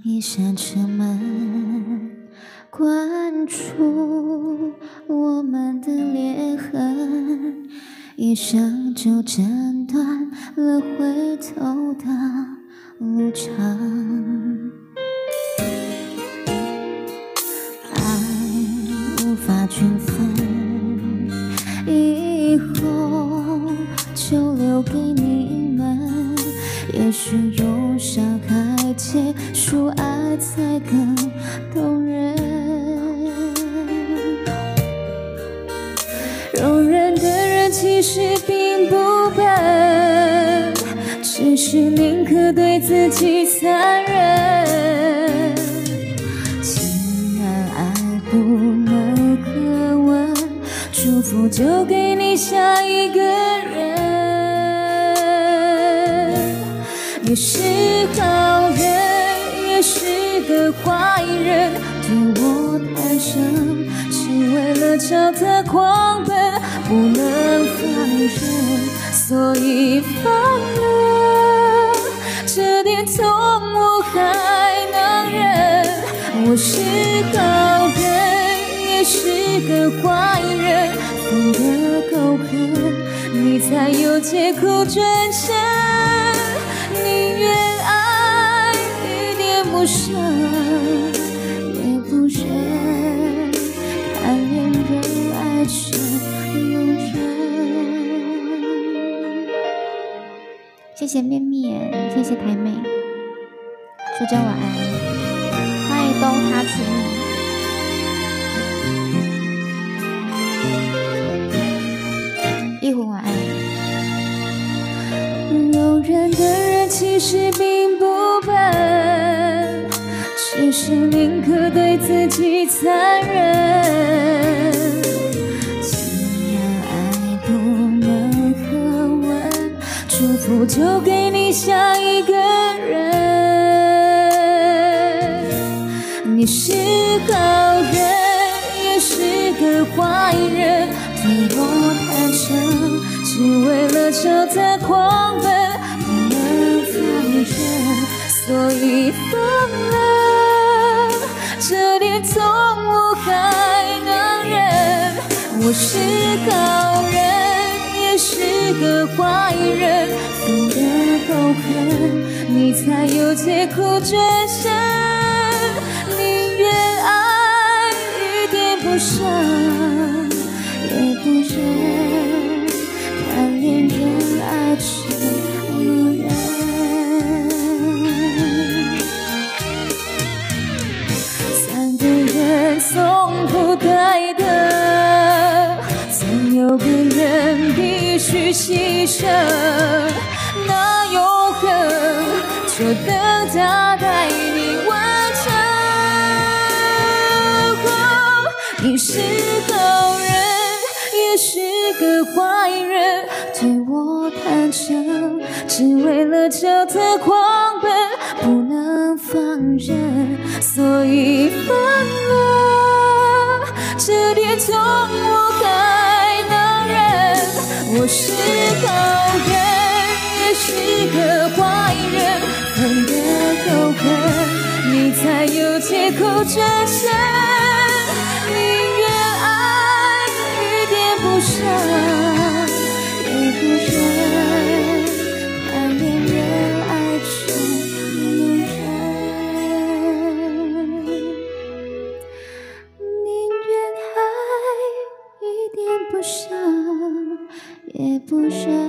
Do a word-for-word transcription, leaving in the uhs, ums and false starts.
一扇车门关住我们的裂痕，一声就斩断了回头的路程。爱无法均分，以后就留给你们。也许用伤害结束爱才更动人。容忍的人其实并不笨，只是宁可对自己残忍。既然爱不能可吻，祝福就给你下一个人。你是好人，也是个坏人，对我太深，只为了找他狂奔，不能放任，所以放了。这点痛我还能忍。我是好人，也是个坏人，分得够狠，你才有借口转身。宁愿爱一点不舍，也不忍看恋人爱成永远。谢谢面面，谢谢台妹，说声晚安，欢迎东他去你，一魂晚安。容忍的人其实并不笨，只是宁可对自己残忍。既然爱不能可吻，祝福就给你下一个人。你是好人，也是个坏人，对我坦诚，只为了找他狂奔，不能放任，所以放了。这点痛我还能忍。我是好人，也是个坏人，分得够狠，你才有借口转身。宁愿爱一点不舍，也不忍看恋人爱成路人。三个人从不带的，总有个人必须牺牲。那永恒就等他带你完成。你是好人，也是个坏人，对我坦诚，只为了找他狂奔，不能放任，所以放了。这点痛我还能忍。我是好人，也是个坏人，分得够狠，你才有借口转身。宁愿爱一点不舍，也不忍看恋人爱成路人。宁愿爱一点不舍，也不忍